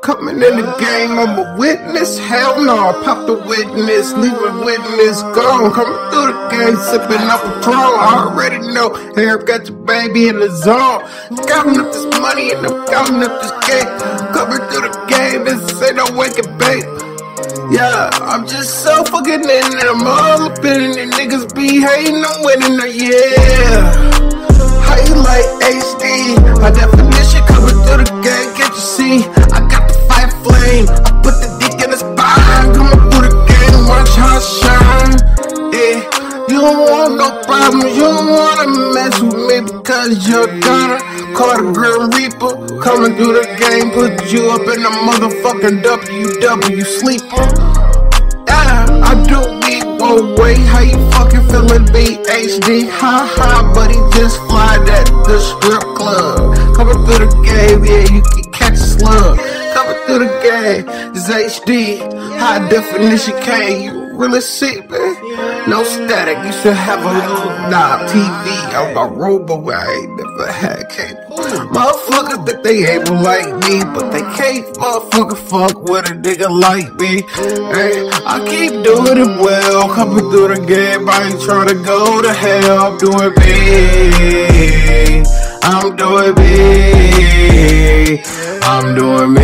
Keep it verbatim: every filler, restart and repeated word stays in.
Coming in the game, I'm a witness. Hell no, pop the witness, leave a witness gone. Coming through the game, sipping up a Patron. I already know, Herb got your baby in the zone. Counting up this money and I'm counting up this cake. Coming through the game, this ain't no wake and bake. Yeah, I'm just so fucking in it. I'm all up in it. Niggas be hating, I'm winning it, yeah. How you like H D? My definition coming through the game, can't you see? I got the fire flame, I put the dick in the spine. Coming through the game, watch how I shine. Yeah, you don't want no problems, you don't wanna mess with me because you're gonna call the Grim Reaper. Coming through the game, put you up in the motherfucking W W sleeper. Yeah, I do me one way. How you fucking feeling, B H D? Ha ha, buddy, just fly that the strip club. Coming through the game, yeah, you can catch a slug. Coming through the game, it's H D, high definition K. You really sick, man? No static, you should have a little knob T V on my room, but I ain't never had cable. Motherfuckers think they able like me, but they can't motherfucker fuck with a nigga like me. Hey, I keep doing it well, coming through the game, I ain't trying to go to hell. I'm doing me, I'm doing me, I'm doing me.